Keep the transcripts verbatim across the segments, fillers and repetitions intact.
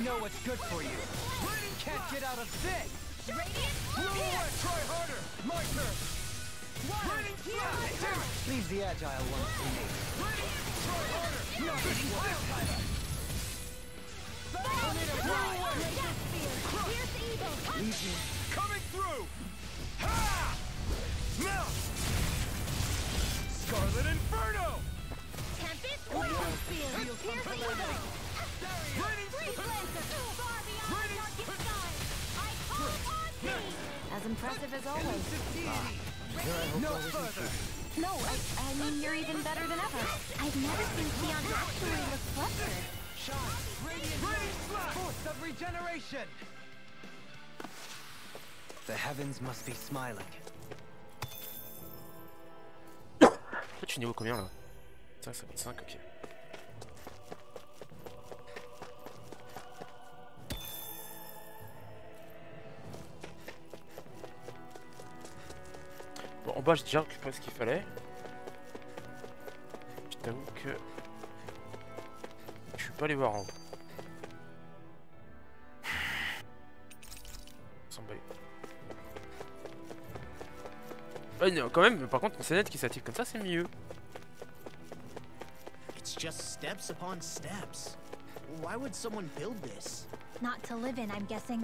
know what's good for you. Can't get out of this. Radiant. Try harder. My turn. Leave the agile ones to me. Try harder. No, this one. Legion coming through. Ha! Now. Scarlet Inferno. Tempest. Poison Spear. Pierce the evil. Freeze Lancer. Far beyond darkest skies. I call on thee. As impressive as always. No further. No, I, I mean, you're even better than ever. I've never seen Theon actually look flustered. Shine. Radiant slash. Force of regeneration. The heavens must be smiling. Toi, tu es niveau combien là? Ça, ça va être cinq, ok. Bon, en bas, j'ai déjà récupéré ce qu'il fallait. Je t'avoue que je suis pas allé voir en haut. S'en bat. Ouais, non, quand même, par contre, une scénette qui s'active comme ça, c'est mieux. It's just steps upon steps. Why would someone build this? Not to live in, I'm guessing.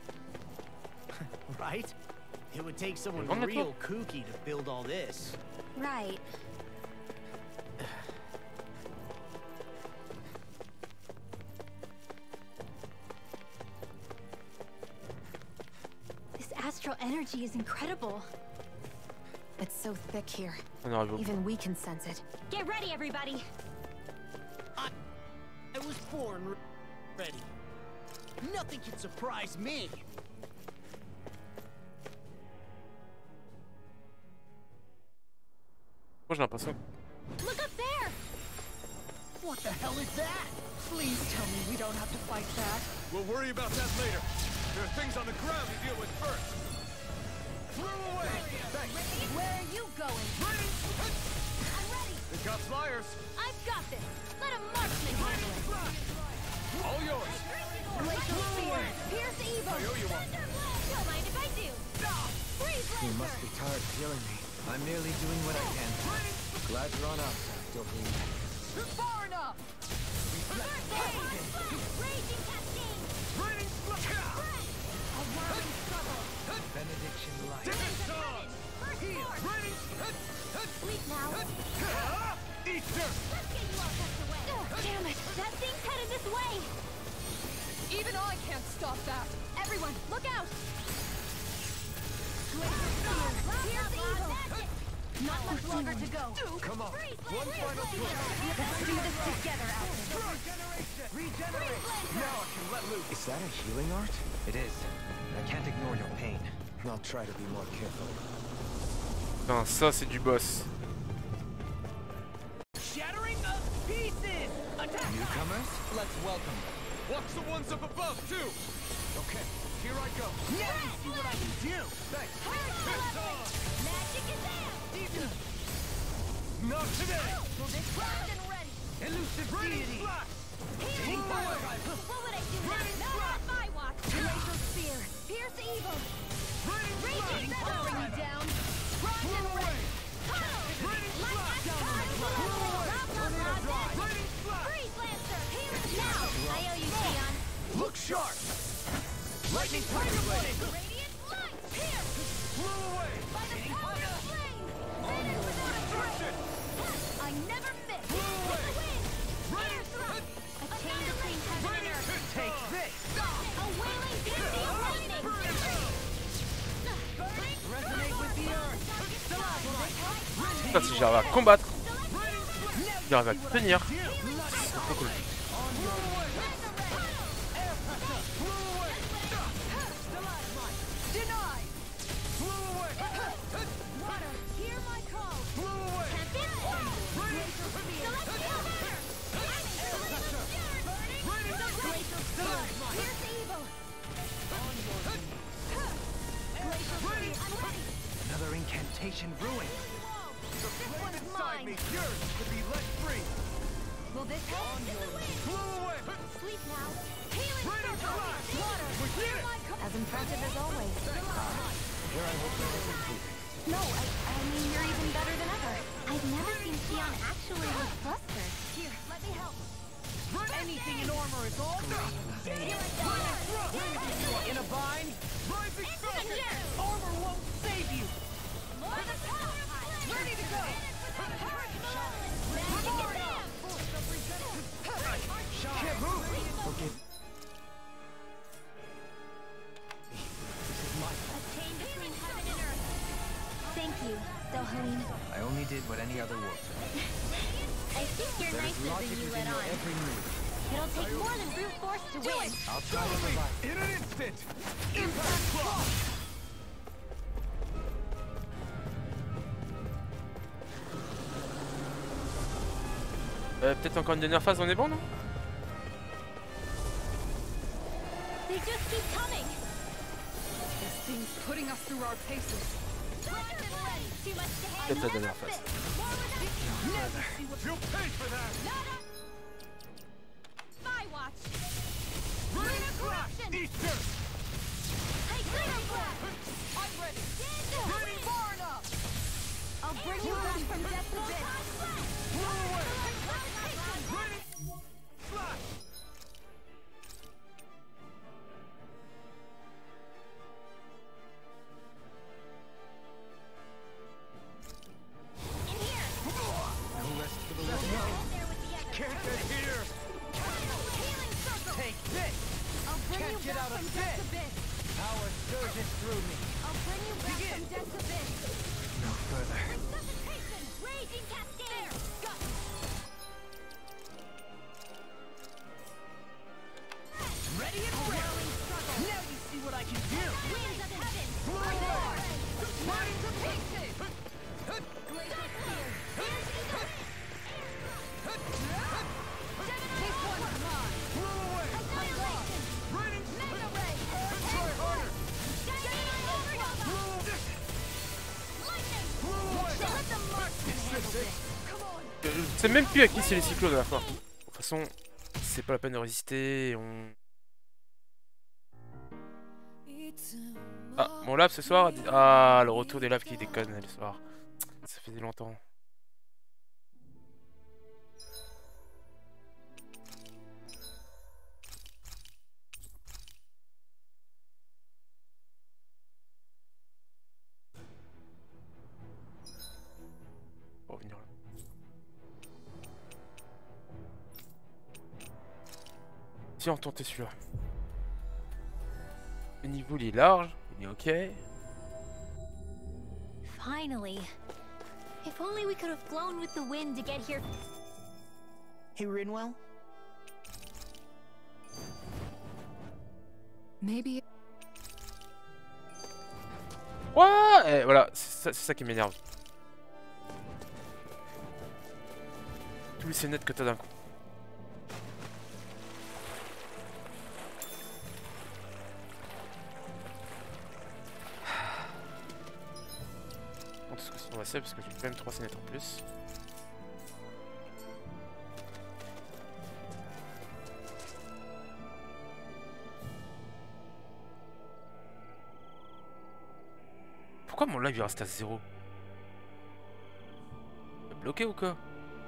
Right? It would take someone On the real kooky to build all this. Right. This astral energy is incredible. It's so thick here. Even we can sense it. Get ready, everybody! I, I was born re ready. Nothing can surprise me. Moi, j'ai l'impression. Look up there! What the hell is that? Please tell me we don't have to fight that. We'll worry about that later. There are things on the ground to deal with first. Throw away! Where are you going? I'm ready. They got flyers. I've got this. Let a marksman handle it. All yours. Glacial Spear. Pierce evil. I owe you one. Don't mind if I do. Freeze Lancer. You must be tired of healing me. I'm merely doing what I can. Glad you're on our side, don't believe. Far enough! Raging Cascade. A whirling struggle. Benediction light. First force. Sleep now. Easter! Let's get you all tucked away. Damn it. That thing's headed this way. Even I can't stop that. Everyone, look out. Here's evil. Not much longer to go. Come on. One final push. Let's do this together, Alfred. Regeneration! Regenerate! Now I can let loose. Is that a healing art? It is. I can't ignore your pain. I'll try to be more careful. Putain, ça c'est du boss. Shattering of pieces! Attack! Newcomers, let's welcome them. Watch the ones up above, too! Okay, here I go. Now you see what I can do! Thanks. Magic is out. Not today! Primed and ready. Elusive deity! Here's fire. What would I do now? Not on my watch. Glacial Spear. Pierce evil. Raging Feather. Bring me down. Primed and ready. Freeze Lancer. Now. I owe you, Theon. Look sharp! Lightning Tiger Blade! Radiant light. Pierce. Flew away! By the power of flame. Finish without a trace. I never miss. Flew away! Air thrust. A chain between heaven and earth. Take this! A wailing beauty of lightning. Resonate with the earth! Putain, si j'arrive à combattre, j'arrive à tenir, c'est trop cool. Another incantation ruined. The flame inside me yearns to be let free. Will this help? Flew away! Sleep now. Healing As impressive as always. Here I hope that isn't too. No, I, I mean, you're even better than ever. I've never seen Xion actually look flustered. Here, let me help. Anything in armor is all done. In a bind? Rising Thunder! Armor won't save you! Ready to go! Can't move! Okay. This is my fault. A chain between heaven and earth. Thank you, Dohalim. I only did what any other wolf does. I think you're There is nicer logic than you within let your on. every move. It'll take more than brute force to win. I'll try to revive. In an instant! Impact Cross! Euh, peut-être encore une dernière phase, on est bon, non? They just keep coming. This thing's putting us through our paces. Too much to handle. Peut-être la dernière phase. You'll pay for that! My watch. Rain Crash! Easter! Hey, Green Flash. I'm ready. Ready far enough. I'll bring you back from death to this. Flash! In here. No rest for the living. There with the other. Can't get here! Healing circle. Take this! I'll bring Can't you get back out of from death to this. this. Power surges through me. I'll bring you back Begin. from death to this. No further. Resuscitation. Raging cascade. Got it. Ready and ready. Now you see what I can do. Winds of heaven. Roar. Mine to pieces. Glacial spear. Here's Eagle. This one's mine. Annihilation. Mega ray. Try harder! Shining overdose. Lightning. Let the marksman handle this. Come on. Je je sais même plus à qui c'est les cyclones à la fin. De toute façon, c'est pas la peine de résister. On... Ah, mon lave ce soir. Ah, le retour des laves qui déconne le soir. Ça faisait longtemps. Pour revenir là. Si on tentait celui-là. Le niveau il est large, il est ok. Finally. If only we could have flown with the wind to get here. Hey, Rinwell? Maybe. What? Et voilà, c'est ça, ça qui m'énerve. Tous les scénettes que t'as d'un coup. Bon, tout ce que c'est, on va save parce que j'ai quand même trois scénettes en plus. Pourquoi mon live il reste à zéro? Il est bloqué ou quoi?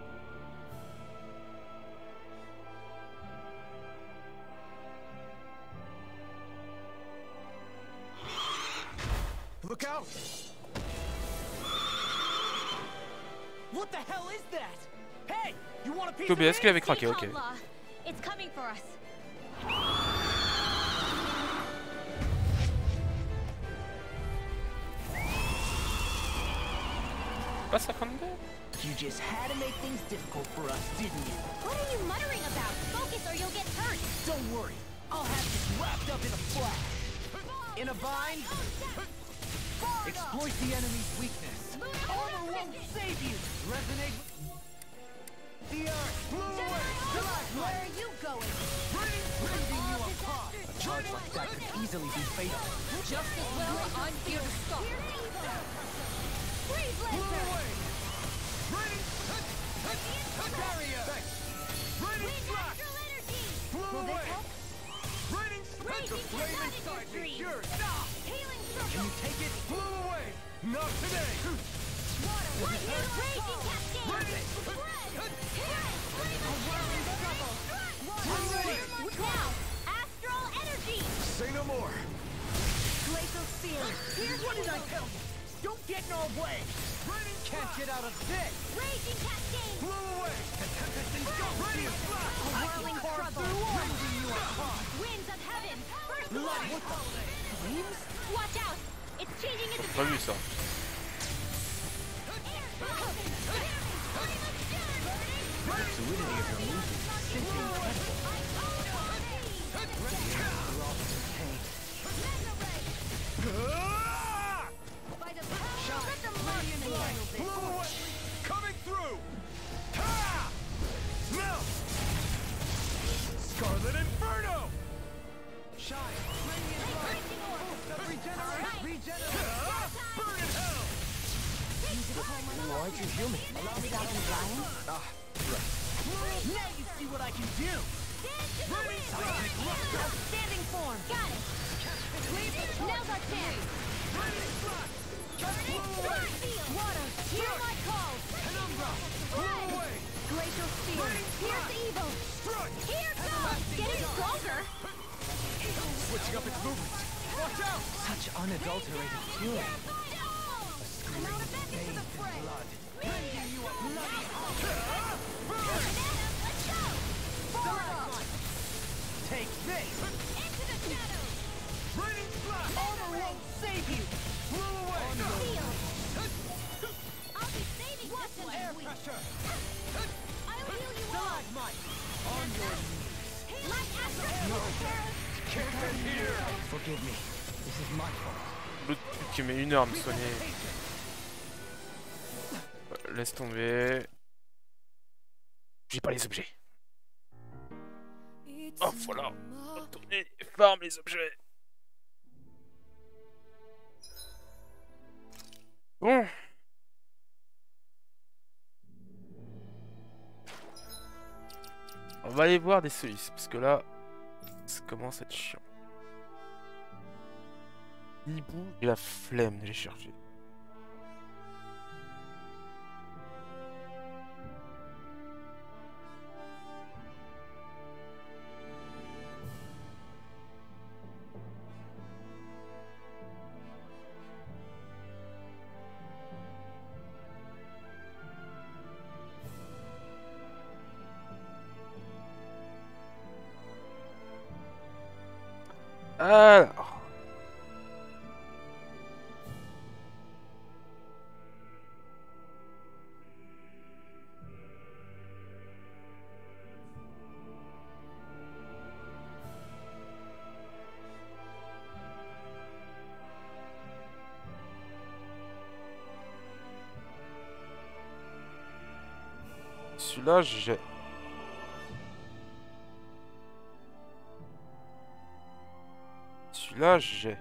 Look out! What the hell is that? Hey, you want a piece O of B S qu'il avait this? craqué, ok. Outlaw. It's coming for us. Pas cinquante-deux? You just had to make things difficult for us, didn't you? What are you muttering about? Focus or you'll get hurt. Don't worry, I'll have this wrapped up in a flash. In a bind? Exploit the enemy's weakness. Armor won't save you. Resonate. The earth. Blue away. Where are you going? Rending you apart. A charge like that could easily be fatal. Just as well, I'm here to stop it. Freeze Blue laser. away. Ready. Barrier. Ready. Wind Flash. astral energy. Blue Will this away. help? Ready. Raging inside me. Healing circle. Can you take it? Blew away. Not today. Water. One hit. Raging cascade. Spread. A whirling trouble. Water. Now. Astral energy. Say no more. Glacial sphere. Here's What did I tell you? Don't get in our way. Can't get out of this. Raging cascade. Blew away. A whirling trouble. Winds of heaven. First blood. Flames? Watch out. It's changing its J'ai pas vu ça. The fluidity of your movement is simply incredible. We're all pain. By the power, let the Martian handle this. Blew away. Coming through. Ha! Melt. Scarlet Inferno. Shine. Raging orb. Regenerate. Regenerate. Burn in hell. Why'd you heal me? Allow me back in Brian? Ah, right. Now you see what I can do. Outstanding form. Got it. Now's our chance. Burning field. Water. Hear my calls. Spread. Glacial sphere. Here's evil. Here goes. Getting stronger. Switching up its movements. Watch out! Such unadulterated fury. I'm out of it into the fray. Blood. Bringing you a bloody Let's go. Forward. Take this. Into the shadows. Raining flash. Armor won't save you. Blew away. Seal. I'll be saving this one. Air pressure. I'll heal you all. Stalagmite. On your knees. Like Astro. Can't get here. Forgive me. This is my fault. L'autre truc qui met une heure à me soigner. Laisse tomber. J'ai pas les objets. Oh voilà. Retournez et farm les objets. Bon. On va aller voir des solutions parce que là, ça commence à être chiant. Hibou, j'ai la flemme de les chercher. Alors. Celui-là, j'ai... Celui-là, j'ai...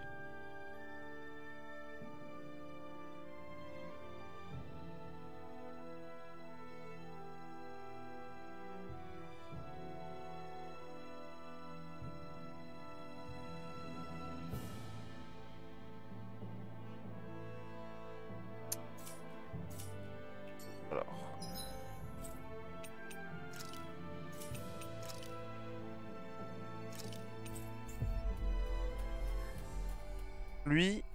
Alors... Lui...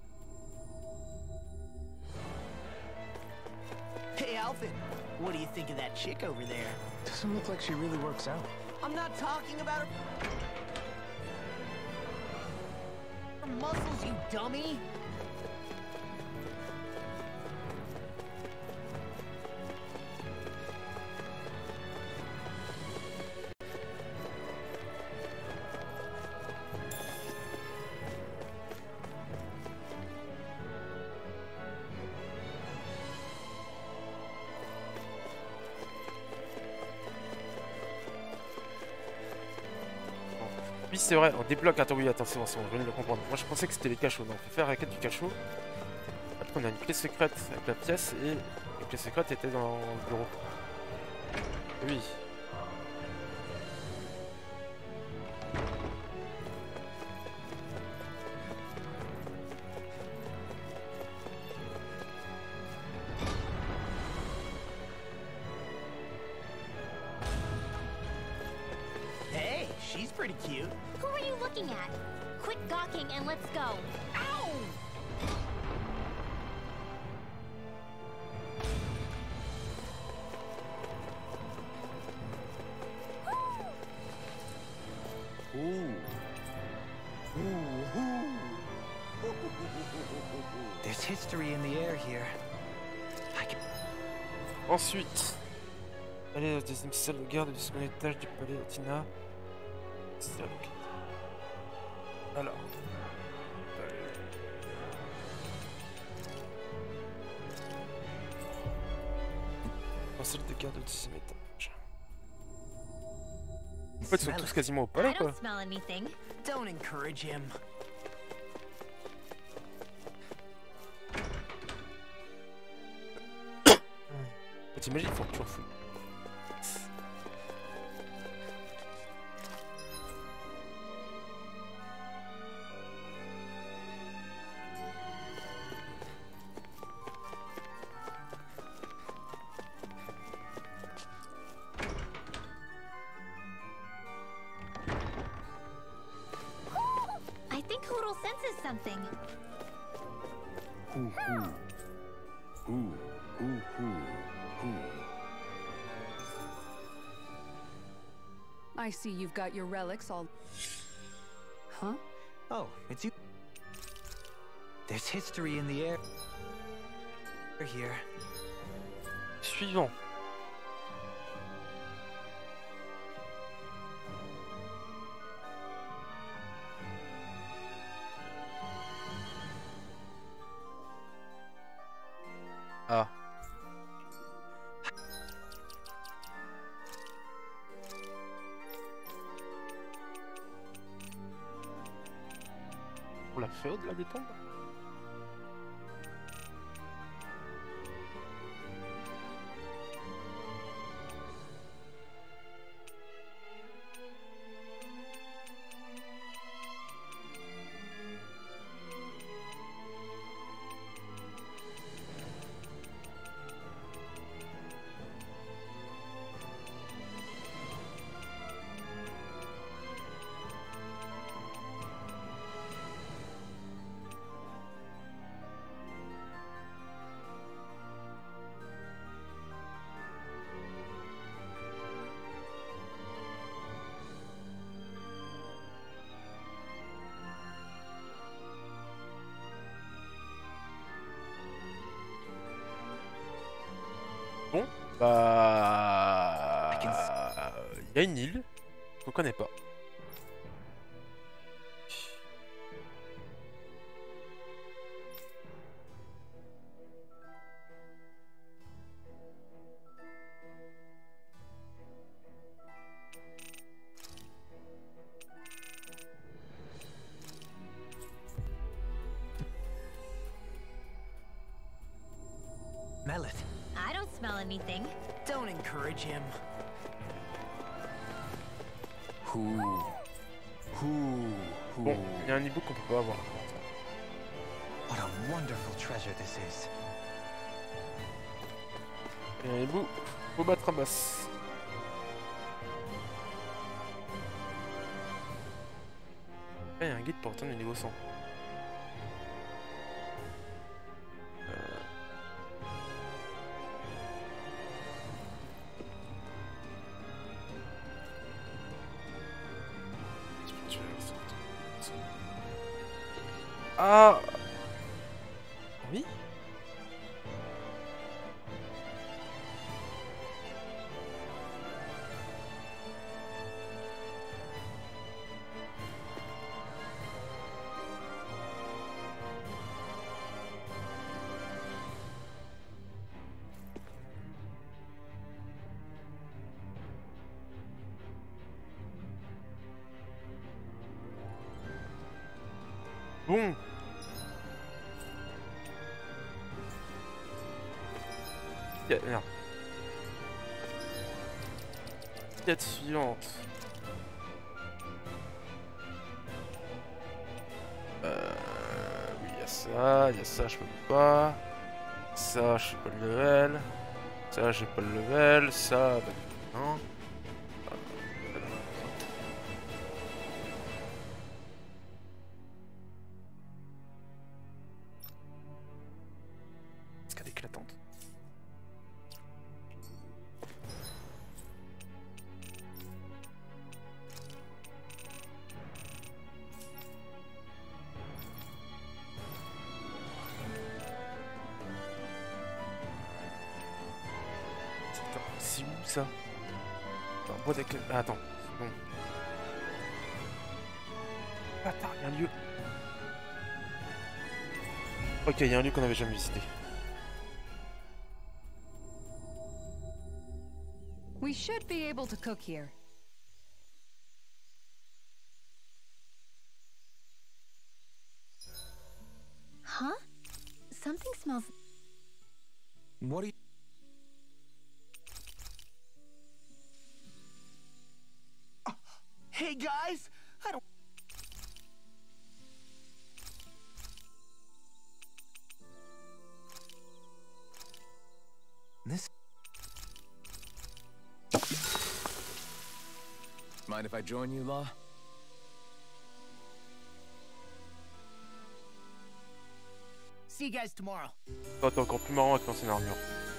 Hey, Alvin. What do you think of that chick over there? Doesn't look like she really works out. I'm not talking about her... her muscles, you dummy. Oui, c'est vrai, on débloque. Attends, oui, attends, c'est bon, c'est bon, je viens de le comprendre. Moi, je pensais que c'était les cachots. Non, on peut faire la quête du cachot. Après, on a une clé secrète avec la pièce et la clé secrète était dans le bureau. Oui. pretty cute. Who are you looking at? Quit gawking and let's go. Ow! Ooh. Ooh. Ooh. There's history in the air here. I can... Ensuite, aller au deuxième salle de garde du second étage du palais Tina. Alors. En salle de garde du deuxième étage. En fait, ils sont tous quasiment au palais, quoi. Don't encourage him. T'imagines, il faut que tu refouilles. I think Hoodle senses something. Ooh, ooh. Ooh, ooh, ooh. I see you've got your relics all... Huh? Oh, it's you. There's history in the air. Here. Suivant. Ah. On l'a fait au-delà des tombes. Bon, bah... Il y a une île qu'on connaît pas. Smell it. I don't smell anything. Don't encourage him. Ooh. Ooh. Bon, il y a un hibou qu'on peut pas avoir. What a wonderful treasure this is. Il y a un hibou, faut battre un boss. Il y a un guide pour atteindre le niveau cent. Ah oui. Bon. Merde. Quête suivante. Euh... Oui, il y a ça, il y a ça, je peux pas. Ça, je sais pas le level. Ça, j'ai pas le level. Ça, bah, non. ça? Attends, bois d'accueil. Ah, attends, c'est bon. Attends, il y a un lieu. Ok, il y a un lieu qu'on n'avait jamais visité. We should be able to cook here. Huh? Something smells... What do you... Oh, hey guys! I don't... This... Mind if I join you, Law? See you guys tomorrow. Oh, t'es encore plus marrant avec l'ancienne armure.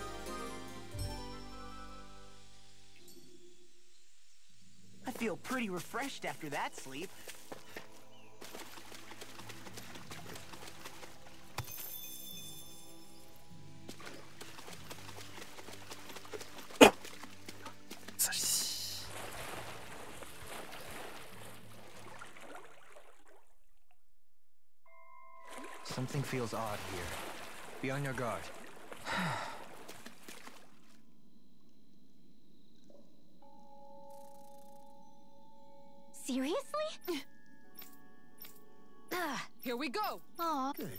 I feel pretty refreshed after that sleep. Something feels odd here. Be on your guard. Seriously? Ah, here we go. Aw. Good.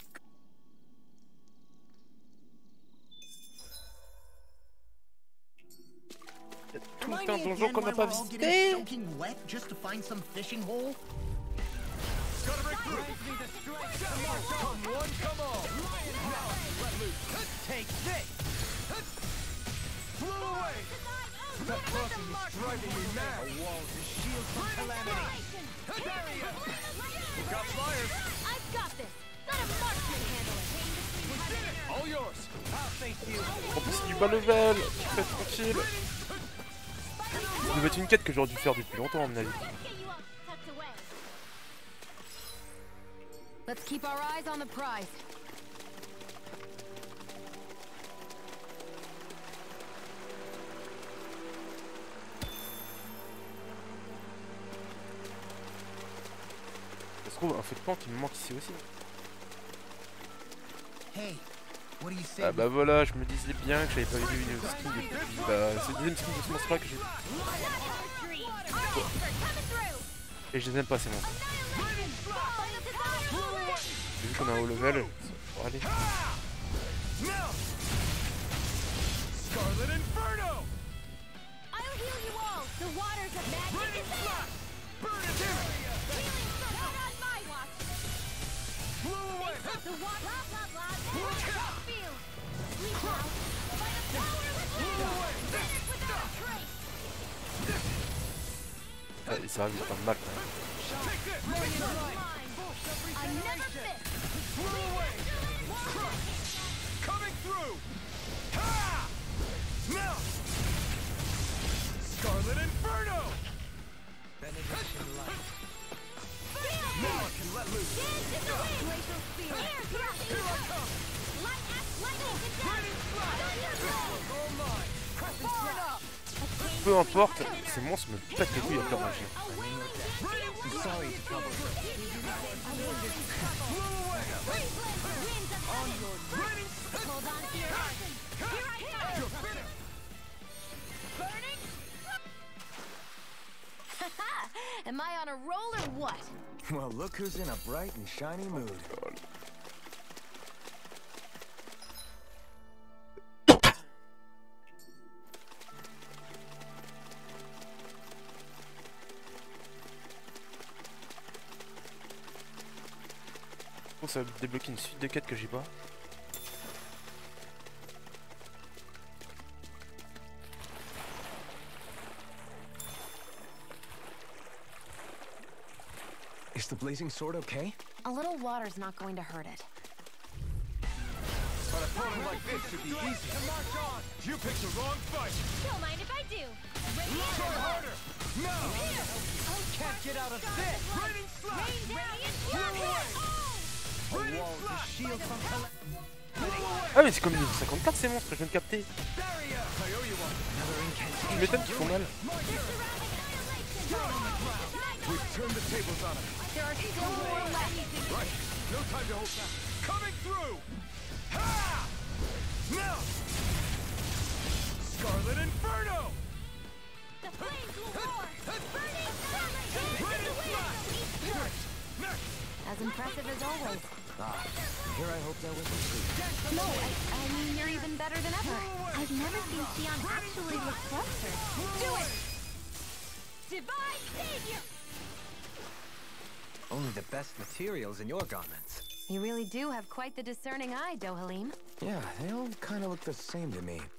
Tout Remind un me donjon again qu'on n'a why pas we're all visité. getting soaking wet just to find some fishing hole? Gotta break through! Come one, come all! Now, let loose! Take this! Flew away! That crossing is driving me mad! A wall to shield from calamity. Barrier! You got flyers! I've got this. Let a marksman handle it. All yours! I'll thank you. En plus, c'est du bas level. Faites tranquille. Ça devait être une quête que j'aurais dû faire depuis longtemps, à mon avis. Let's get you all tucked away. Let's keep our eyes on the prize. Ça se trouve, un feu de camp qui me manque ici aussi. Hey, what do you say? Ah bah voilà, je me disais bien que j'avais pas vu une skin depuis... Bah, c'est le deuxième skin de ce monstre-là que j'ai... Et je les aime pas ces monstres. Vu qu'on a un haut level, ça va aller. Scarlet Inferno! I'll heal you all. The waters of magic is there. Burn it down! Healing circle on my watch. Flew away! The water, blah blah blah. Field. Sleep now. By the power of the wind. Finish without a trace. Ah, et ça arrive pas mal quand même. I never miss. Flew away! Coming through! Ha! Now! Scarlet Inferno! Benediction light. Now I can let loose! Glacial spear. Here, here, here I come. Light act lightning attack. All mine! Far enough. Peu importe, ces monstres me pètent les couilles avec leur magie. I'm sorry to trouble you. Hold on to your weapon. Here I come. Burning. Am I on a roll or what? Well, look who's in a bright and shiny mood. Oh, ça va débloquer une suite de quêtes que j'ai pas. Is the blazing sword okay? A little water's not going to hurt it. An opponent like this should be easy to march on. You picked the wrong fight. Don't mind if I do. Try harder. No. Can't get out of this! Raining slash. Radiant warrior. A wall to shield from calamity. Ah Ah mais c'est comme niveau cinquante-quatre ces monstres, je viens de capter. Tu m'étonnes qu'ils font mal. Scarlet Inferno! The flames will roar! Burning sunlight! As impressive as always. Ah, here I hoped I wasn't true. No, I, I mean, you're even better than ever. I've never seen Xion actually look flustered. Do it! Divine Savior! Only the best materials in your garments. You really do have quite the discerning eye, Dohalim. Yeah, they all kind of look the same to me.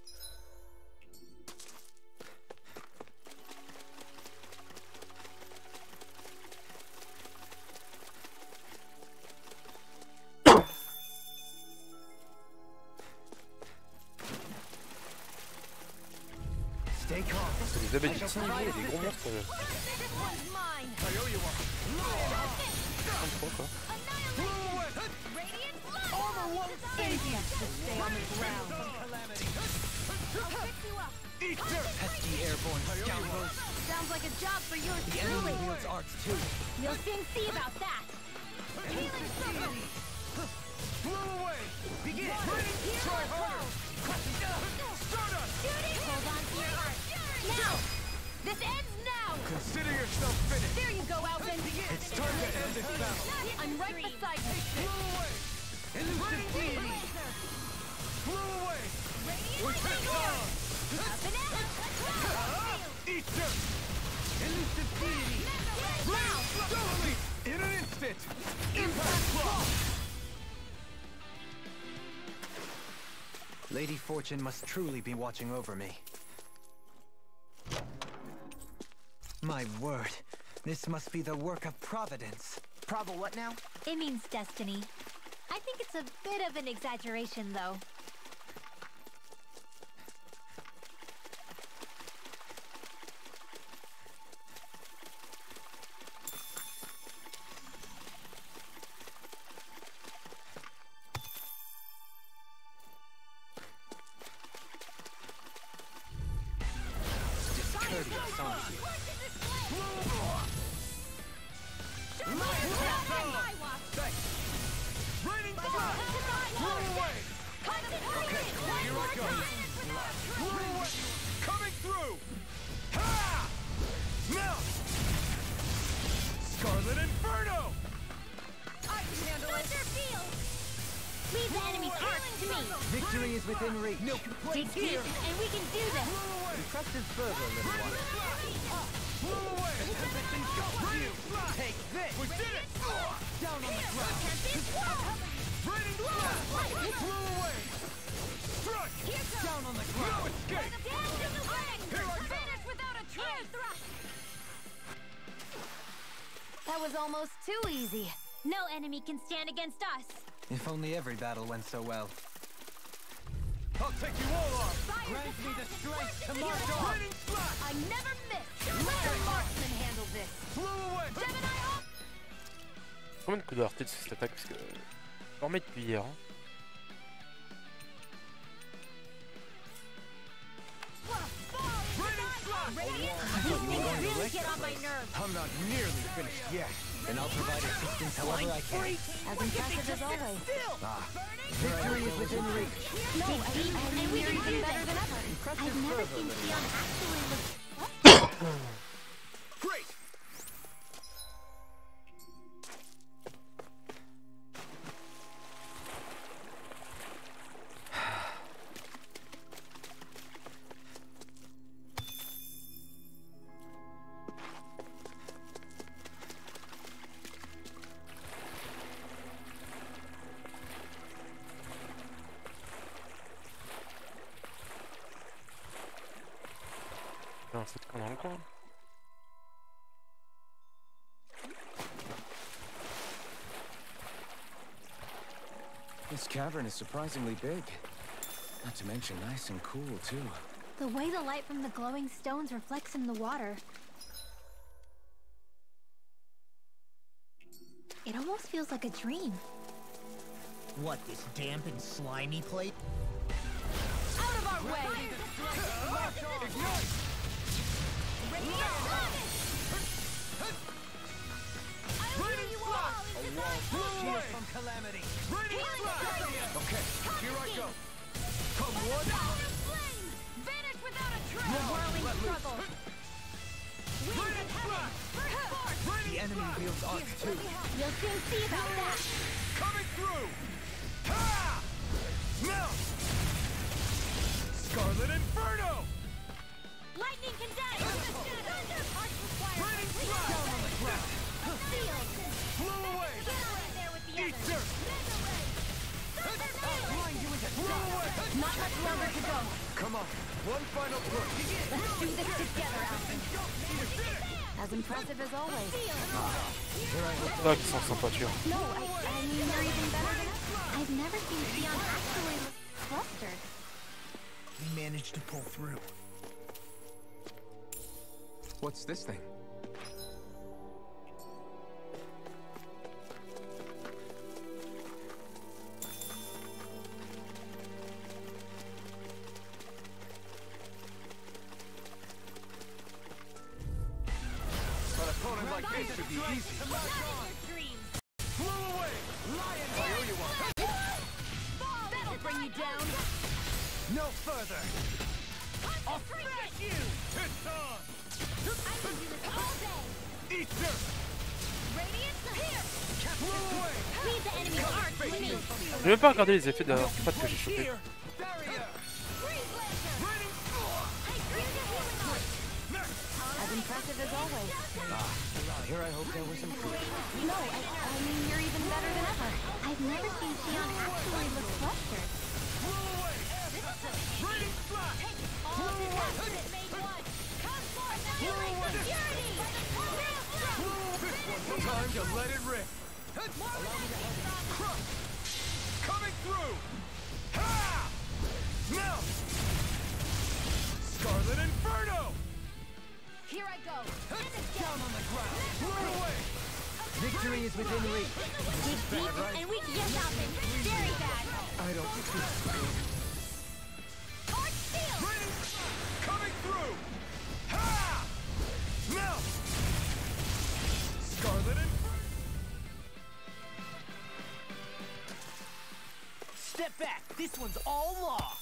Stay calm. C'est des abeilles qui sont des gros monstres. This one's mine! trente-trois quoi. Radiant blood! Armor won't save you! Stay on the ground. I'll pick you up. Eat dirt! Pesky airborne scoundrels! Sounds like a job for yours The enemy truly. wields arts too. You'll soon see about that. Healing circle! Blow away! Begin! Here Try I go! harder! Stardust! Shooting! Hold on to your heart. Now! This ends now! Consider yourself finished! There you go, Alvin! It's time to end this battle! I'm right beside you. Blow away! Elusive deity! Blow away! Radiant Protect Up and out! Eat dirt! Elusive deity! Now! Totally! In an instant! Impact block! Lady Fortune must truly be watching over me. My word, this must be the work of Providence. Provo what now? It means destiny. I think it's a bit of an exaggeration, though. Discourteous, aren't you? Raining blood! Blow away! Okay, here I go! Blow away! Coming through! Ha! Now! Scarlet Inferno! I can handle it. Leave the enemy's arc to me. Victory is within reach. No Dig deep, and we can do this. Trust is further, little one. Blow away! Position got you! Take this! We did it! Down on the ground! Raining blood! Blow away! Strike! Down on the ground! No escape! Here I go! Finish without a trace. That was almost too easy. No enemy can stand against us. If only every battle went so well. I'll take you all on! Grant me the strength to march on! Raining slash! I never miss. Let the marksman handle this. Blow away! Gemini up. Combien de coups de rareté de cette attaque parce que euh, j'en remets depuis hier. Hein. Really get on my nerves. I'm not nearly finished yet, and I'll provide assistance however I can. As impressive as always. Ah, victory is within reach. No, I mean, I mean, we you're can even do better this. than ever. Impressive I've never fervor, seen little Xion one. actually look. Great! Non, c'est qu'on a encore. This cavern is surprisingly big. Not to mention nice and cool, too. The way the light from the glowing stones reflects in the water. It almost feels like a dream. What, this damp and slimy place? Out of our way! Ignite! Raining flash! A wall shield from calamity. Raining flash! Okay, here I go. Come on! Vanish without a trail! The whirling struggle! Raining flash! The enemy wields arcs too. You'll soon see about that! Coming through! Ha! Now! Scarlet Inferno! Lightning condense! Arch requires Raining complete flash! down on the ground! Sealed! Flew away! Get out there with the Eat others! dirt! Mega ray! Flew away! Not much longer to go! Come on, one final push. Let's do this together, Alvin! As impressive as always. Là qui sont sympas, tu vois. No, I, I mean, you're even better than us. I've never seen Sion actually flustered. We managed to pull through. What's this thing? An opponent like this should be easy. Flew away! Lion! I owe you one. That'll bring you down! No further! I'll smash you! It's on! I can do this all day! Eat dirt! Radiance, here! Flew away! Leave the enemy arc winning! J'ai même pas regardé les effets de l'artefact que j'ai chopé. Here! Barrier! Freeze laser! Raining Hey, bring the healing arc! As impressive as always. Here I hope there was some proof. No, I, I mean, you're even better than ever. I've never seen Sion actually look flustered. Flew away! Raining flash! All disasters made one! Come forth, healing security! Time to let it rip! Crush! Coming through! Ha! Now! Scarlet Inferno! Here I go! Down on the ground! Flew away! Victory is within reach. Dig deep and weak, yes, Alvin! Very bad! I don't think this is good. Arch seal! Raining coming through! Ha! Now! Scarlet Inferno! Step back. This one's all law.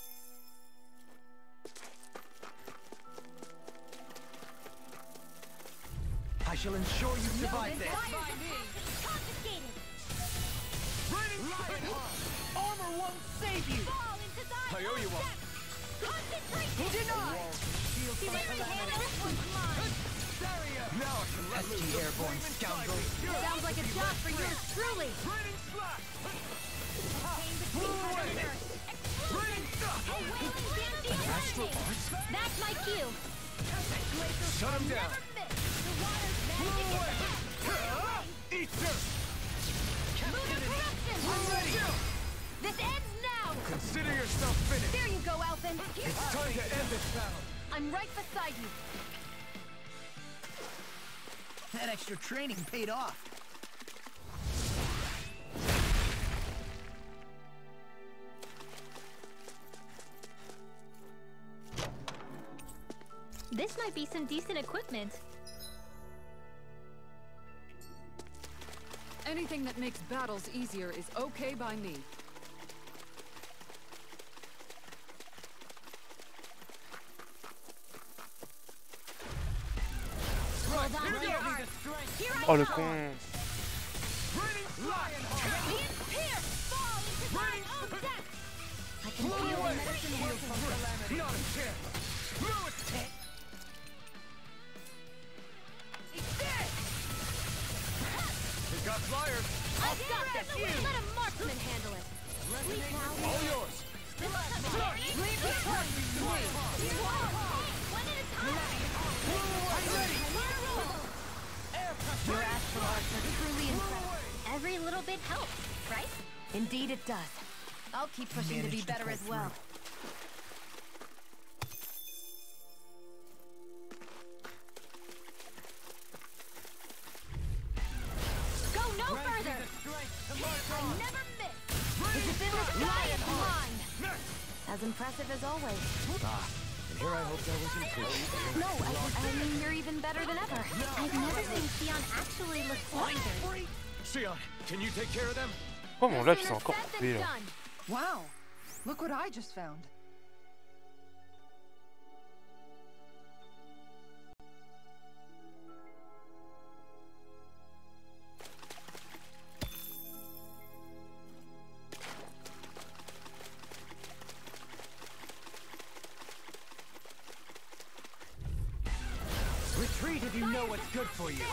I shall ensure you survive this. Confiscated! Raining Lionheart! Armor won't save you. Fall into thy I owe you one. concentration! Denied! See where we handle this one's mine! Now I can let Pesky loose. airborne scoundrel. Sounds like a job for yours truly! Raining Slash! Pain between predators! Raining Stuff! A wailing fancy eliminated! That's my cue! Shut him down! Never miss! The water's magic is back! Eat dirt! Lunar corruption! I'm ready! This ends now! Consider yourself finished! There you go, Alvin! It's time to end this battle! I'm right beside you! That extra training paid off. This might be some decent equipment. Anything that makes battles easier is okay by me. Hold on to your heart. Here I Oh le go. con. Raining Lionheart! Being pierced, fall into thine own depth. I can feel the medicine Heal working. from calamity! Not a chance! Lewis! He's dead. We got flyers! I've got this. Let a marksman handle it. Sleep now. All yours! Leave the point to me. One at a time. I'm ready! Your astral arts are truly incredible. Every little bit helps, right? Indeed it does. I'll keep pushing to be Managed to better pull as well. Go no further. I never miss. in the sky is mine. As impressive as always. Ah, and here I hope that was improved. No, I, I mean you're even better than ever. I've never seen Sion actually look flustered. Sion, can you take care of them? Oh mon live, c'est encore coupé là. Wow, look what I just found. Retreat if you know what's good for you.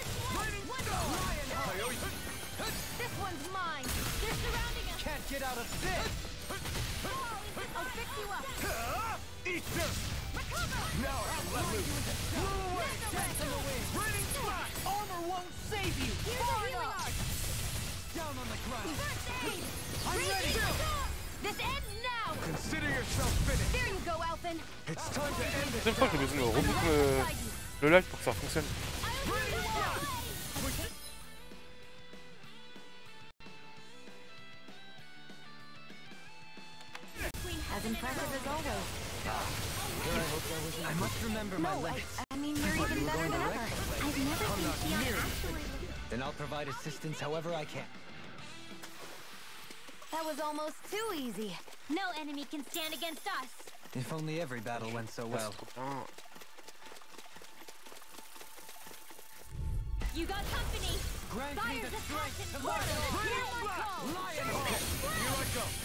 This one's mine. They're surrounding us. Can't get out of this. I'll fix you up. Eat this. Now let loose. Blew away. Dance in the wind. Raining flash. Armor won't save you. Here's a healing arc. Down on the ground. First aid. I'm ready. This ends now. Consider yourself finished. There you go, Alphen. It's time to end C'est it. une fois que j'ai besoin de rebooter le, le live pour que ça fonctionne. As impressive as always. I must remember my No, I, limits. I mean you're even better than ever. I've never seen Sion actually. Then I'll provide assistance however I can. That was almost too easy. No enemy can stand against us. If only every battle went so well. You got company. Grant me Fire's the a strength captain. to battle. Hear my call. Lion Heart. Here I go.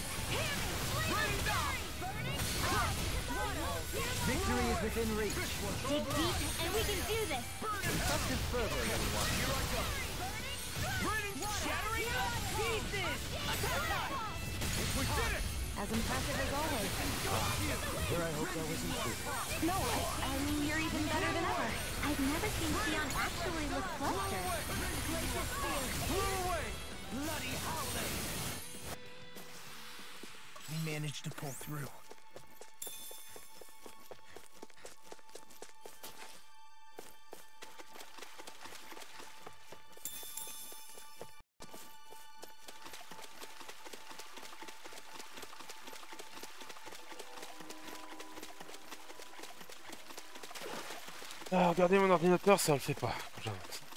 Victory is within reach. Dig deep, and we can do this. Trust is further, everyone. Here I go. Shattering pieces. We did it. As impressive as always. Here I hope that was improved. No, I, I mean you're even better than ever. I've never seen Sion actually look flustered. Blew away. Bloody howling. We managed to pull through. Ah, regardez mon ordinateur, ça le fait pas. J'avance.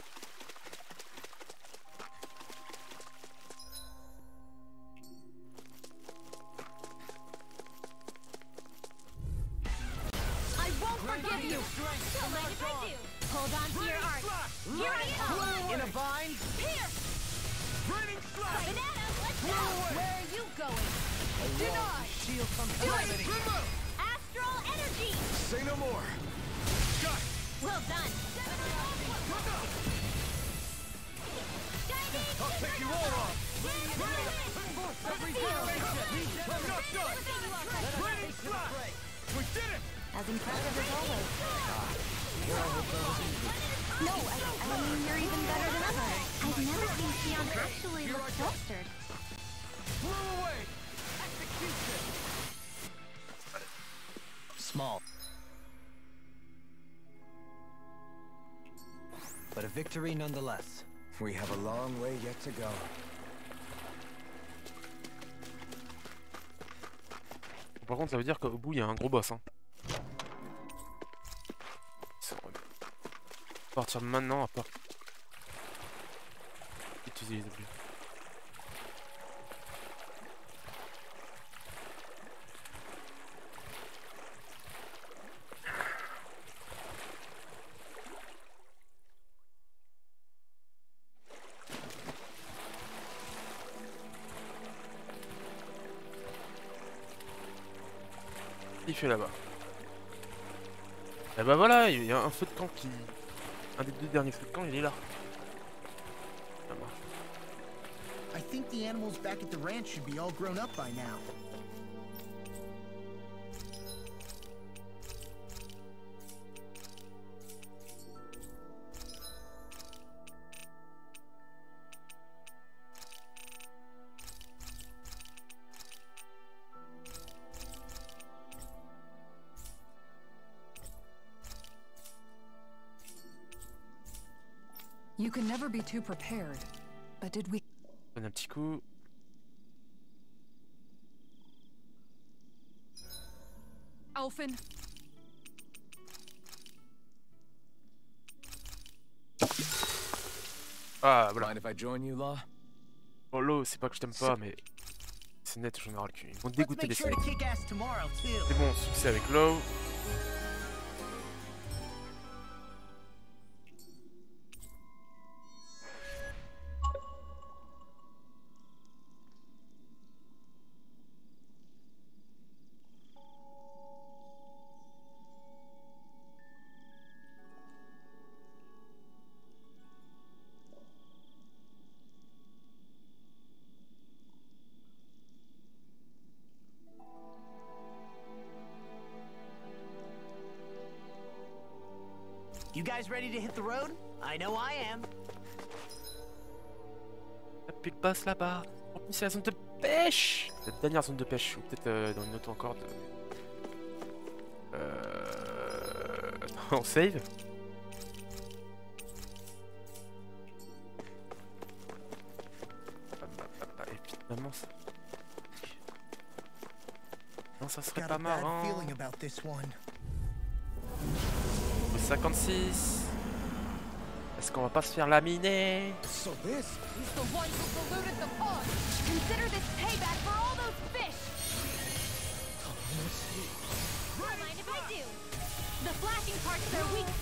I won't forgive you. Don't mind if I do. Hold on to your art. Here I come. In a vine. Here. Raining flash. Banana, let's go. Where are you going? Deny. Shield from Do calamity. it. Astral energy. Say no more. Sky. Well done. I'll take you all off. Every generation. I'm not done. Raining flash. We did it. As impressive as always. No, I, I mean you're even better than ever. I've never seen Sion actually look flustered. Blew away. Execution. Small. But a victory nonetheless. We have a long way yet to go. Par contre, ça veut dire qu'au bout, il y a un gros boss. Hein. À partir de maintenant, à part utiliser les objets. Il fait là-bas. Et bah voilà, il y a un feu de camp qui... Un des deux derniers feux de camp, il est là. Ça marche. I think the animals back at the ranch should be all grown up by now. You can never be too prepared. But did we... Donne un petit coup. Alphen. Ah, voilà. Mind if I join you, Law? Bon, l'eau, c'est pas que je t'aime pas, mais c'est net, j'en ai ras le cul. Ils vont Let's dégoûter make les sure snipes. to kick ass tomorrow too. C'est bon, succès avec l'eau. You guys ready to hit the road? I know I am. Puis le passe là-bas. En plus, c'est la zone de pêche. La dernière zone de pêche, ou peut-être euh, dans une autre encore. De... Euh... Attends, on save. Et puis finalement, ça... Non, ça serait pas marrant. cinquante-six. Est-ce qu'on va pas se faire laminer? He's the one who polluted the pond. Consider this payback for all those fish. Don't mind if I do. The flashing parts are weak.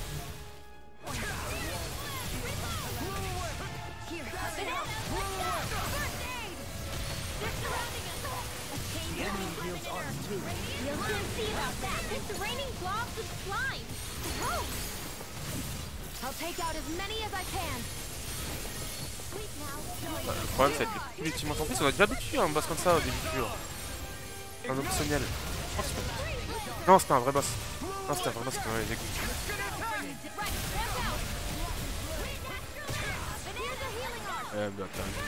Here, banana. First aid. They're surrounding us. The enemy feels armed too. We'll soon see about that. It's raining globs of slime. Oh! I'll take out as many as I can. Le problème, c'est que tous les teams en plus, on a déjà habitué à un boss comme ça au début du jeu. Un optionnel. Non, c'était un vrai boss. Non, c'était un vrai boss, c'était un vrai égout. Euh, bah, quand même.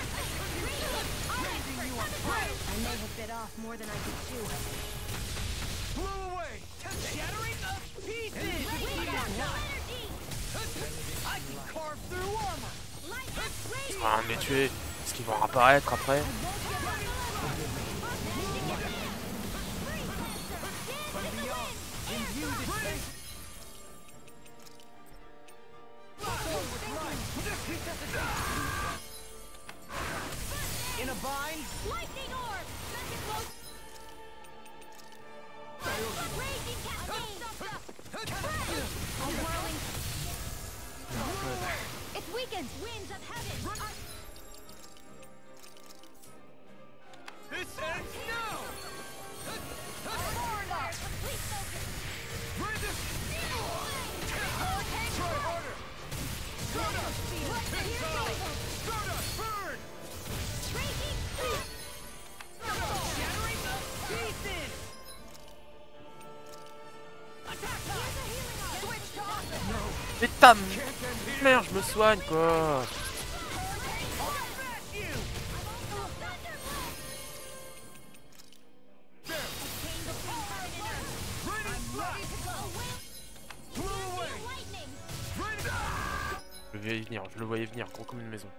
I may have bit off more than I could chew. Blow away! Shattering the pieces! I can carve through armor! Ah, de les tuer. Est-ce qu'ils vont apparaître après? In a bind? Lightning orb! Raging cascade! A whirling... It's weakened! Winds of heaven! This ends now! Foreigner! Complete focus! Bring this! Hurricane Try harder! Stardust! Stardust! Stardust, burn! Raging! Shattering the pieces! Attack time! Switch to offense! Mais ta merde, je me soigne quoi. Je le voyais venir, je le voyais venir, gros comme une maison.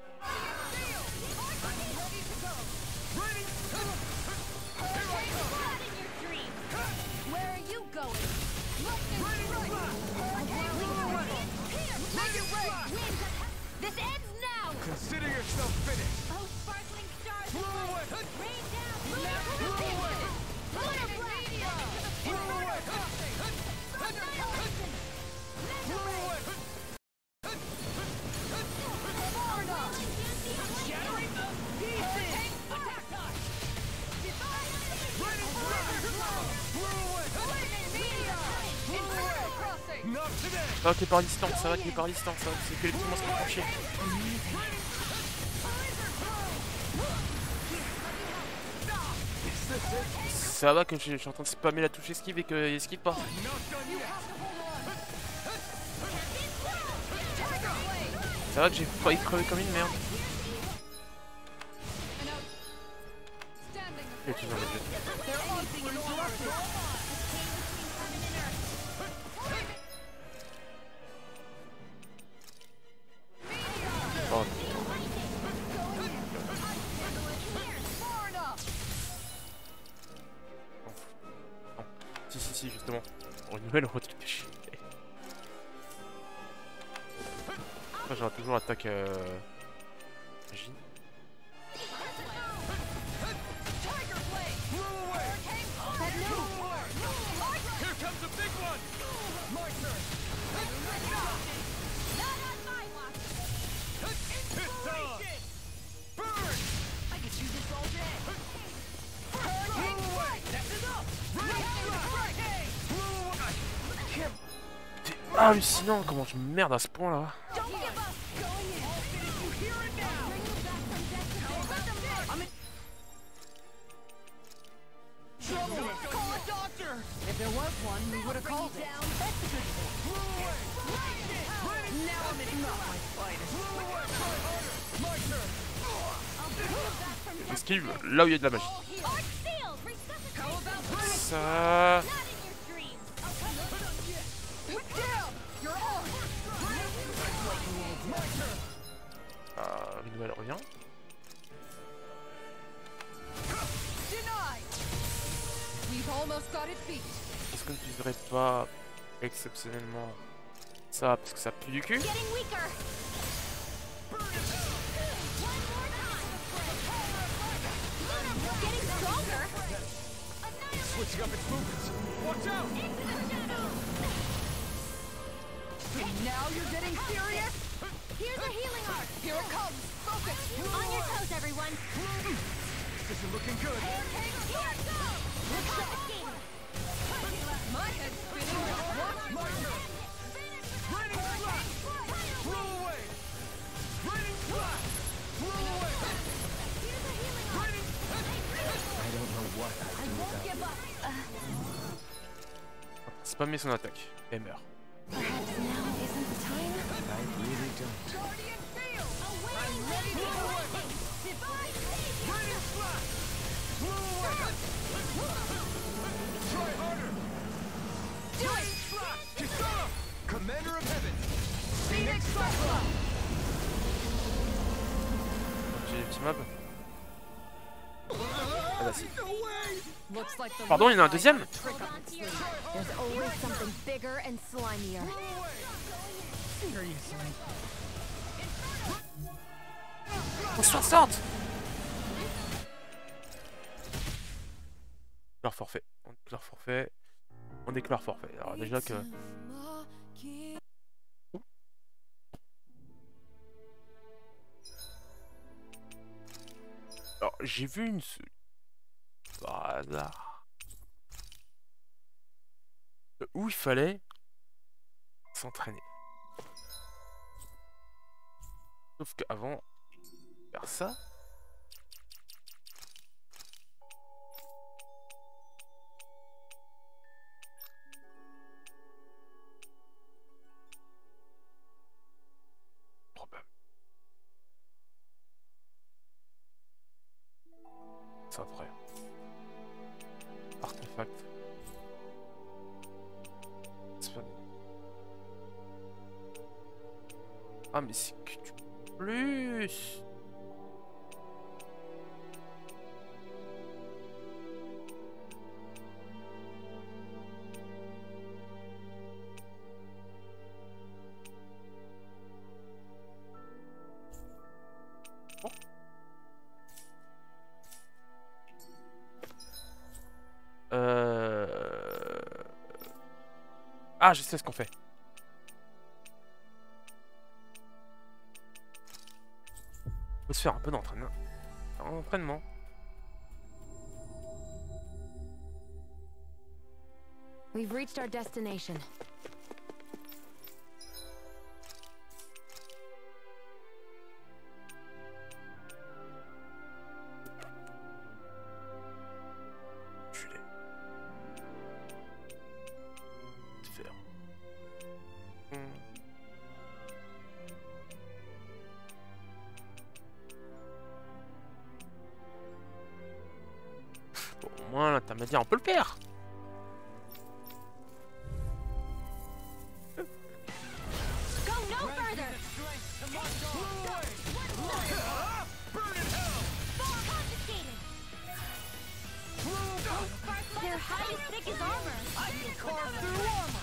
Where are you going? This ends now! Consider yourself finished! Oh, sparkling stars! Blow away! Rain down! Blow away! Lunar blast! Blow away! Annihilation! Blow away! Shattering the pieces! Attack time! Raining fire! Blow away! Not today! Ça va qu'il est par distance, ça va qu'il est par distance, ça va, c'est que les petits monstres qui font chier. Ça va que je, je suis en train de spammer la touche esquive et qu'il esquive pas. Ça va que j'ai failli crever comme une merde. Et tu vas le Oh. Si si si ici justement. Pour une nouvelle route cachée. Après j'aurai toujours l'attaque euh... magie. C'est hallucinant comment je merde à ce point là. If there was one, we would have called it. Now I'm in not my finest. J'esquive là où il y a de la magie. Ça. Ah, une nouvelle revient. Est-ce que tu dirais pas exceptionnellement ça parce que ça pue du cul? Switching up its movements. Watch out! Now you're getting serious? Here's a healing arc. Here it comes. Focus. On your toes, everyone. This isn't looking good. Here it goes. My head's spinning. Raining flash! Blow away! Raining flash! Blow away! Raining... I don't know what I do without Give up. Spammer son attaque et meurt. Perhaps now isn't the time? I really don't. Guardian field. I'm ready to go. Raining flash! Blow away! Try harder! Do it. Raining flash! Kisara! Commander of Heaven! Phoenix Cyclone. J'ai des petits mobs. Ah bah si. Looks like the Pardon, il y en a un deuxième? trick up its sleeve. There's always something bigger and slimier. Seriously? On soixante. Déclare forfait. On déclare forfait. On déclare forfait. Alors déjà que... Alors j'ai vu une... Par hasard. Où il fallait s'entraîner. Sauf qu'avant, faire ça. Probable. Ça après. Artefact. Ah mais c'est que du plus. Bon. Euh... Ah, je sais ce qu'on fait. On peut se faire un peu d'entraînement. Entraînement. We've reached our destination. Enculé. Faire. Hmm. Bon, au moins l'intermédiaire, on peut le faire. There's Your hide is thick as armor. I can carve through armor.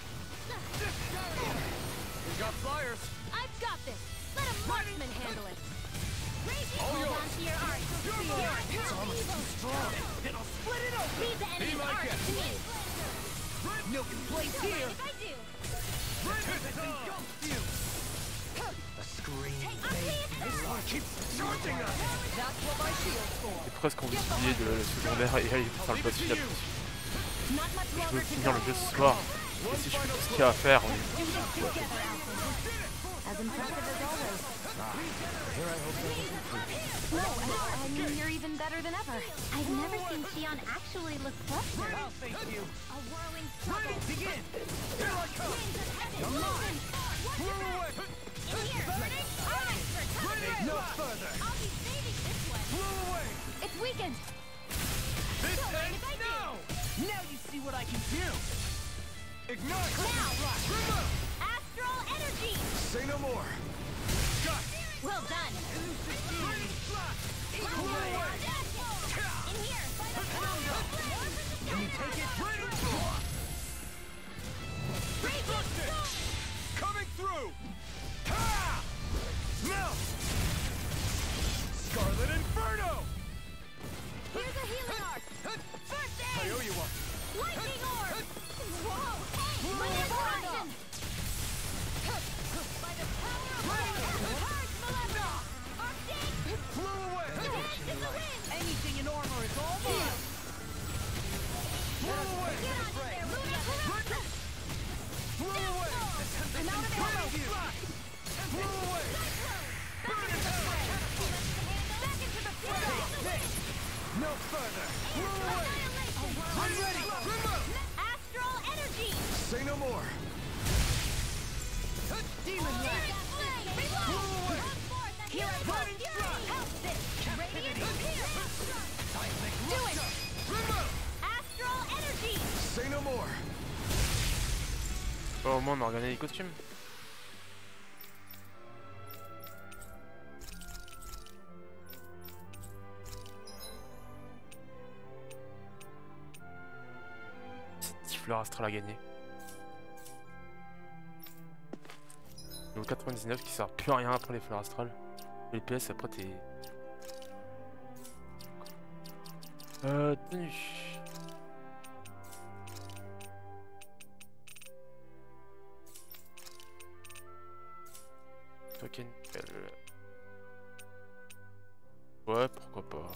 We got flyers. I've got this. Let a marksman handle it. All Hold yours. on to your art. Its armor's too strong. It'll split it open. Leave the enemy's Be my art guest. to me. Milk and place Don't here. mind if I do. A scream. I'll see it This now. one keeps charging us. That's what my shield's for. J'ai presque envie d'oublier de le secondaire et aller faire le boss final. Not much Je veux longer to finir go. le jeu ce soir. Et si je fais tout ce qu'il y a à faire, oui. Do this together, Alpha. As impressive as always. Here I hope that wasn't creepy. No, I, I mean, you're even better than ever. I've never seen Xion actually look flustered. I'll thank you. A whirling Ready, struggle. begin. Here I come. Come on. Flew away. In here. All right, sir. Come through. No further. I'll be saving this one. Flew away. It's weakened. This Don't mind ends if I do. now. Now you see what I can do. Ignite. Now. Remove. Astral energy. Say no more. Got. Well done. Flew away. In here. Can you take it? Destruction. Coming through. Ha! Melt. Scarlet Inferno. Here's a healing art. First I aid. owe you one. Lightning orb. Whoa. Hey. Bring it horizon. By the power of Purge Malefica. Arctic. Flew away. Heads in the wind. Anything in armor is all mine. Flew away. Get on in there, Luna. Flew away. I'm out of Coming ammo. flash. Flew away. Back into the fray. Back into the fray. No further. Flew away. I'm ready. Remove. Astral energy. Say no more. Demon Ray. Flew away. Here I go. Help this. Radiant here. Do it. Remove. Astral energy. Say no more. Bon, au moins on a regardé les costumes. Petit fleur astral à gagner. Donc quatre-vingt-dix-neuf qui sert plus à rien après les fleurs astrales. Les P S après t'es... Euh... Tenue. Token. Ouais, pourquoi pas.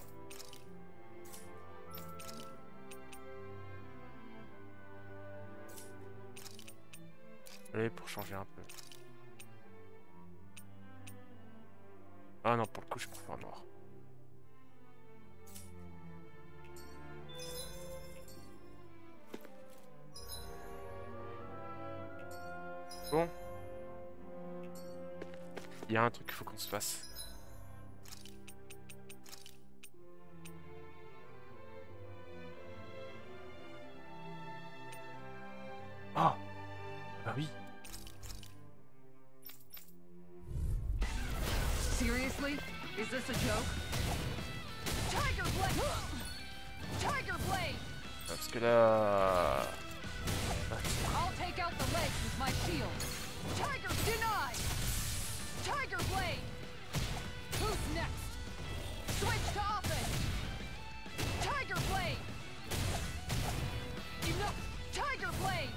Allez, pour changer un peu. Ah non, pour le coup, je préfère noir. Bon. Il y a un truc qu'il faut qu'on se fasse. Ah, bah oui. Seriously? Is this a joke? Tiger Blade. Tiger Blade. Parce que là... I'll take out the legs with my shield. Tiger denied. Tiger Blade. Who's next? Switch to offense. Tiger Blade. Enough. Tiger Blade.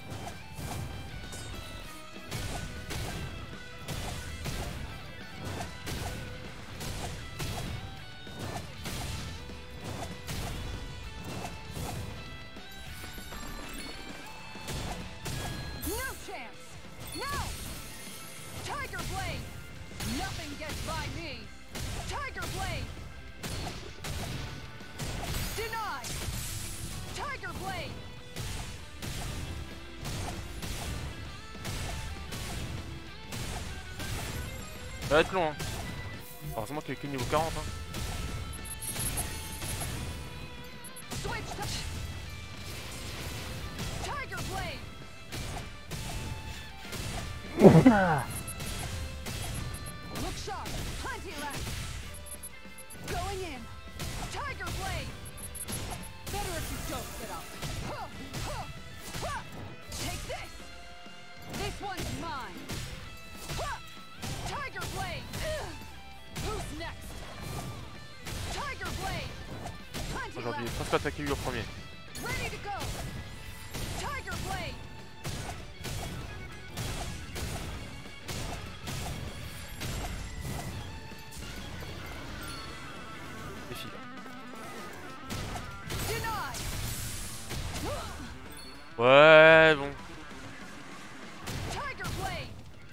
No chance. No. Tiger Blade. Nothing gets by me. Tiger Blade. Denied. Tiger Blade. Ça va être long, hein. Heureusement qu'il y a que niveau quarante, hein. Switch to Tiger Blade. Look sharp. Plenty left. Going in. Tiger Blade. Better if you don't get up. est presque attaqué lui au premier. Ready to go. Tiger Blade. Défi. Denied. Ouais, bon. Tiger Blade.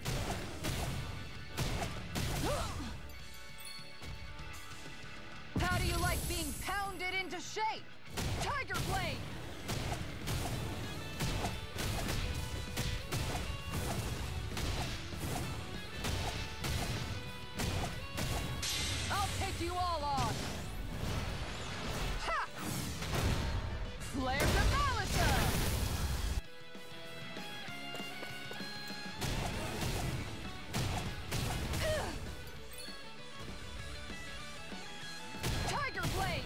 How do you like being pounded into shape? Tiger Blade. I'll take you all on. Ha! Flare Demolisher. Tiger Blade.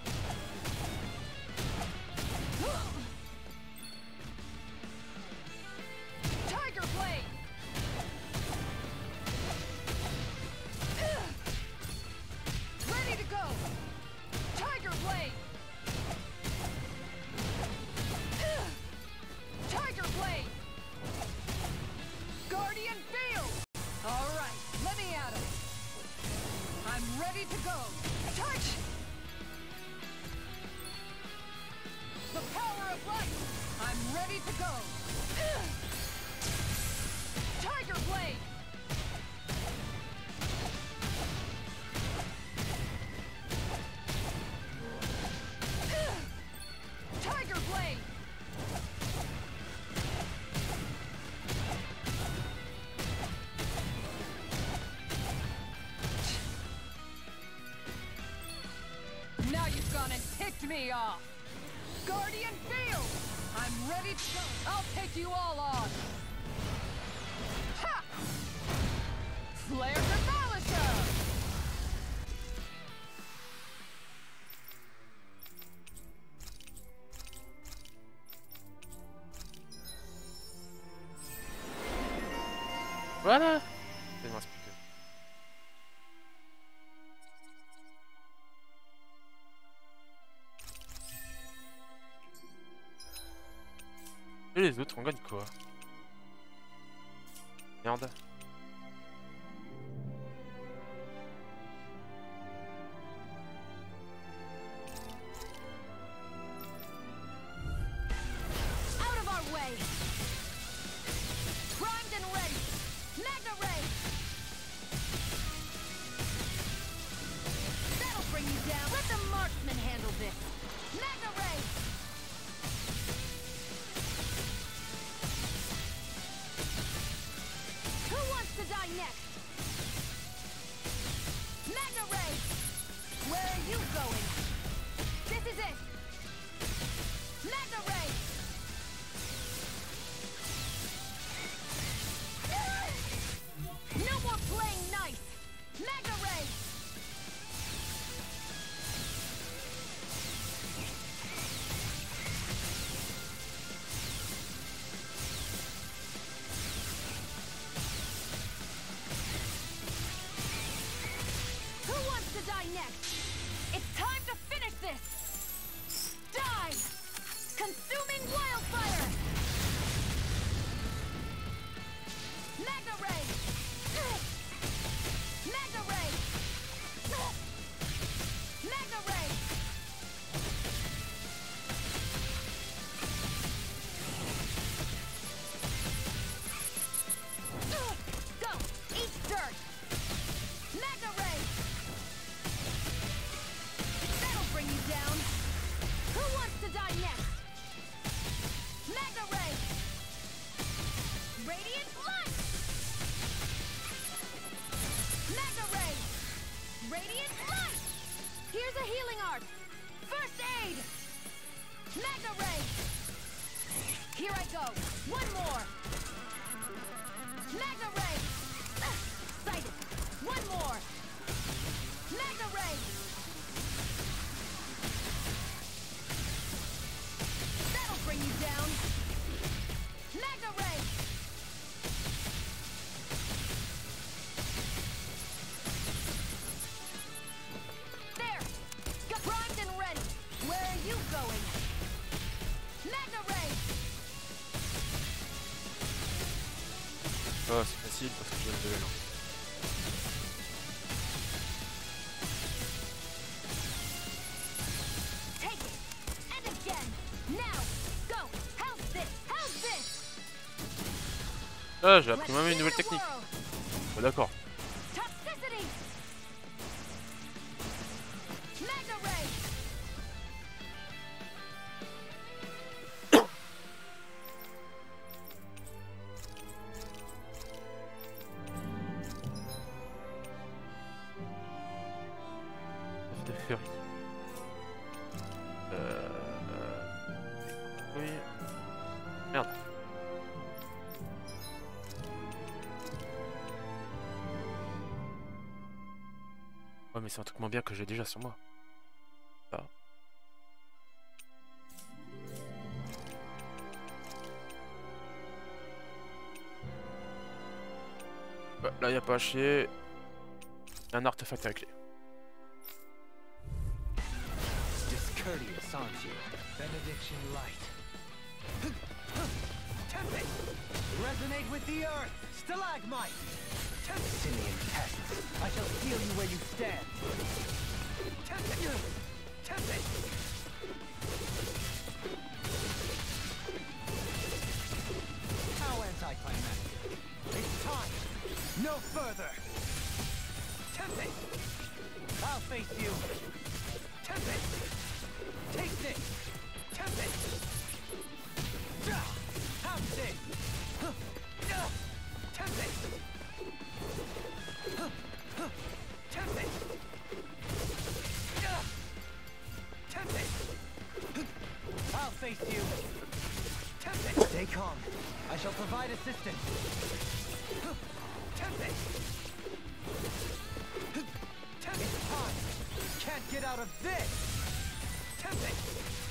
Tiger Blade. Ready to go. Tiger Blade. Tiger Blade. Guardian Field. All right, let me at it. I'm ready to go. Touch. The power of light. I'm ready to go. Tiger Blade. Tiger Blade. Now you've gone and ticked me off. Guardian Field. I'm ready to go. I'll take you all on. Ha! Flare Demolisher. Voilà. Il me reste plus que. Et les autres, on gagne quoi? Merde. Out of our way! Primed and ready! Magna Ray! That'll bring you down! Let the marksman handle this! Magna Ray! Who wants to die next? Magna Ray! Where are you going? This is it! Magna Ray! No more playing nice! Magna Ray! Who wants to die next? It's time to finish this! Die! Consuming wildfire! Magna Ray! Magna Ray! Magna Ray! Go! Eat dirt! Magna Ray! That'll bring you down! Who wants to die next? Magna Ray! Radiant Light! Magna Ray! Radiant Light! Here's a healing art! First aid! Magna Ray! Here I go! One more! Magna Ray! Ah, sighted! One more! Magna Ray! That'll bring you down! Magna Ray! There! Got primed and ready! Where are you going? Magna Ray. Oh, c'est facile parce que je viens de level. Take it. And again. Now. Go. How's this? How's this? Ah, j'ai appris même une nouvelle technique. Oh, d'accord. Toxicity. Magna Ray. De Fury. Euh... Oui. Merde. Ouais, mais c'est un truc moins bien que j'ai déjà sur moi. Là. Bah, là, y a pas à chier. Y a un artefact avec les. Discourteous, aren't you? Benediction light. Tempest! Resonate with the earth! Stalagmite! Tempestinian tests. I shall feel you where you stand. Tempest! Tempest! How anticlimactic. It's time! No further! Tempest! I'll face you! Tempest! Take this! Tempest! Have this! Tempest! Tempest! Tempest! I'll face you! Tempest! Stay calm. I shall provide assistance. Tempest! Tempest! Time! Can't get out of this! Tempest!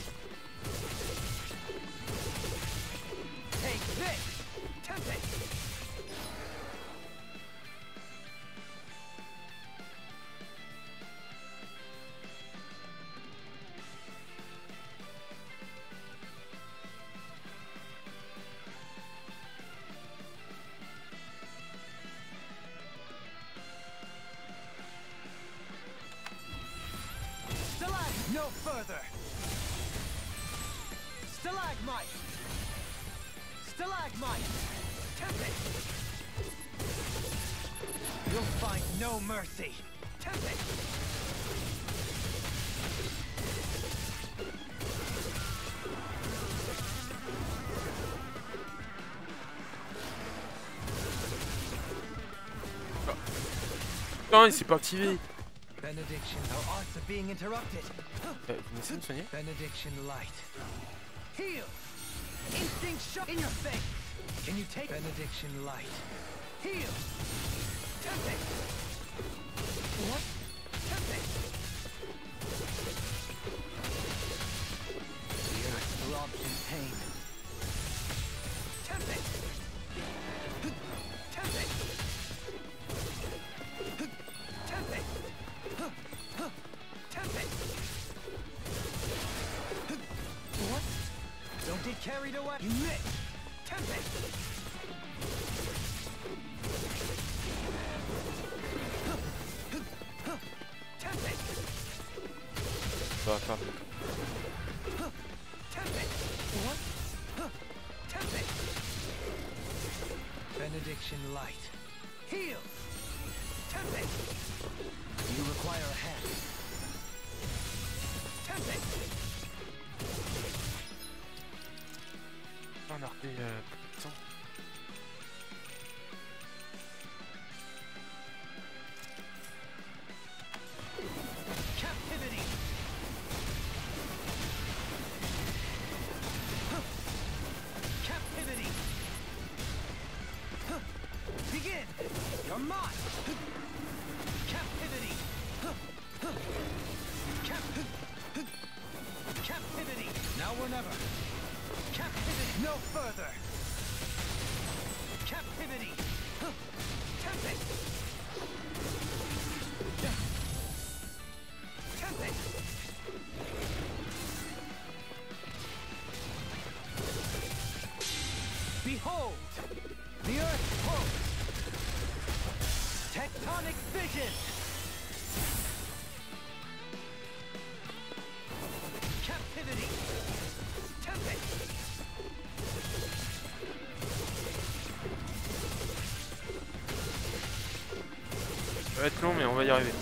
Take this! Tempest! Stalag, no further! Stalagmite! Stalagmite! Tempest! You'll find no mercy! Tempest! Non, il s'est pas activé. Benediction, our arts are being interrupted. Euh, vous essayez de soigner? Benediction light. Heal! Instinct shot in your face! Can you take Benediction light? Heal! Tempest! What? Tempest! The earth throbs in pain. Tempest! Tempest! Tempest! Tempest! What? Don't get carried away. You missed. Tempest. Tempest. Ça va faire. Tempest. What? Tempest. Benediction light. Heal. Tempest. You require a hand. Tempest. Un arpé euh, puissant. Captivity. Captivity. Begin. You're mine. Captivity. Cap Captivity. Now or never. Captivity. No further. Captivity. Tempest. Tempest. Iconic vision. Captivity. Tempest. Ça va être long mais on va y arriver.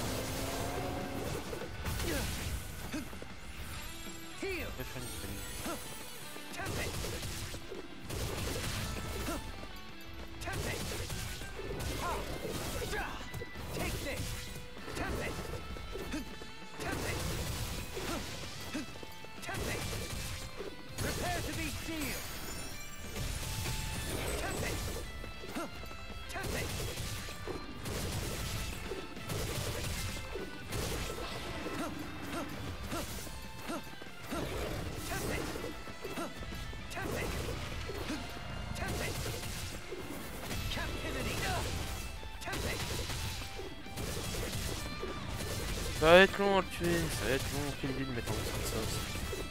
Ça va être long à le tuer, ça va être long, quelle ville mettre en comme ça aussi.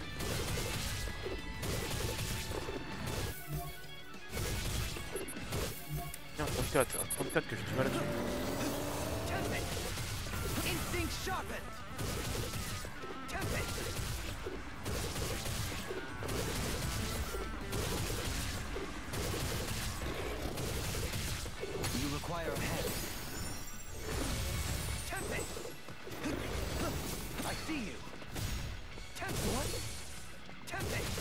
Tiens, trente-quatre, trente-quatre que j'ai du mal à tuer. Instinct sharpened. Tempest. You require a head. Tempest. I see you. Tempest. What? Tempest.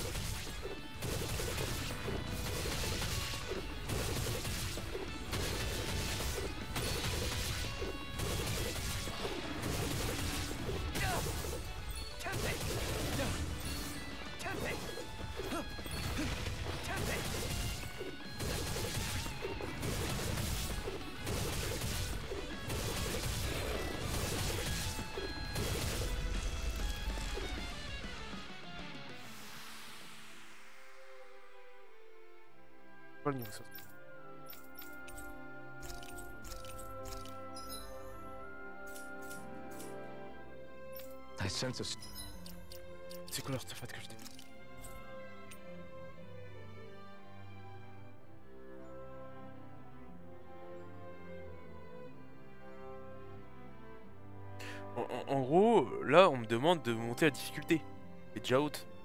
Pas le niveau ça. I sense a... C'est quoi l'artefact que je t'ai dit? En, en, en gros, là on me demande de monter la difficulté. C'est déjà haute.